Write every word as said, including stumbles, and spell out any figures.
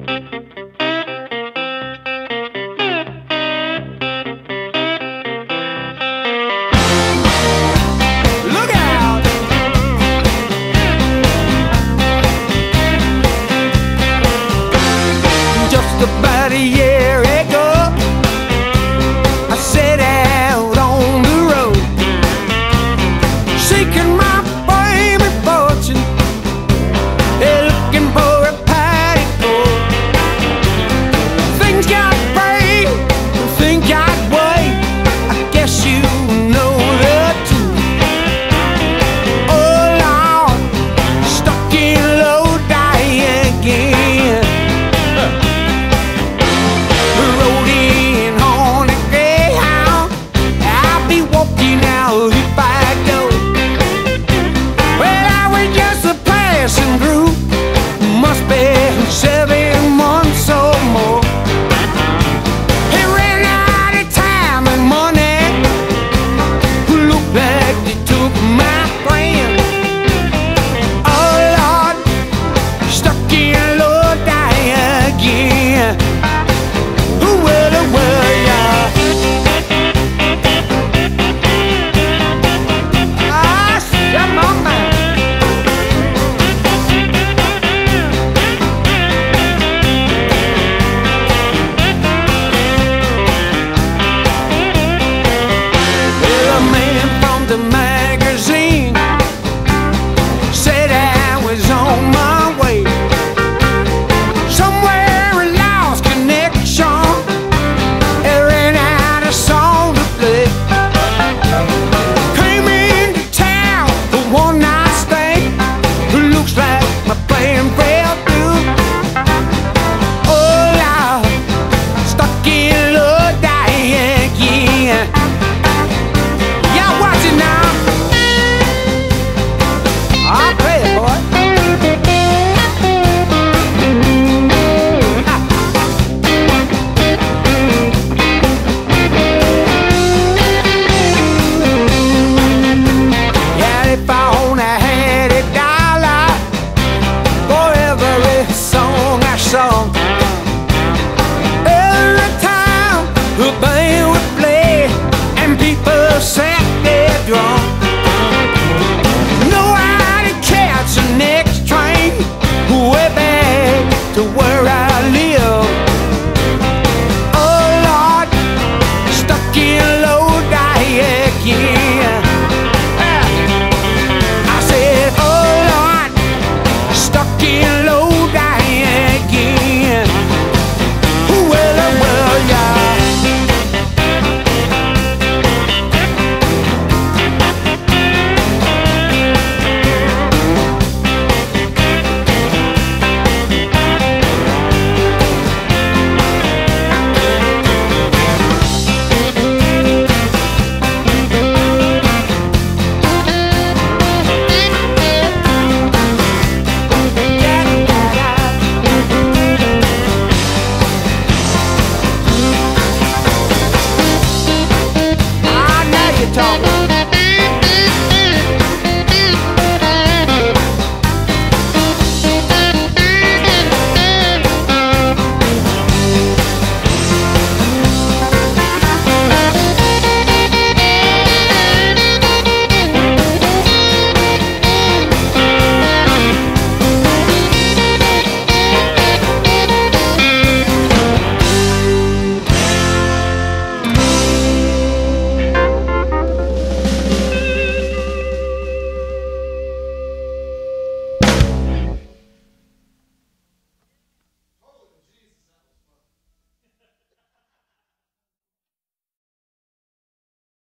About a year ago, I set out on the road, seeking my fame and fortune, and looking for a patty gold. Things got brave, things got way. I guess you know the truth. Oh Lord, stuck in Lodi again. If I go, well, I was just a passing through. Must be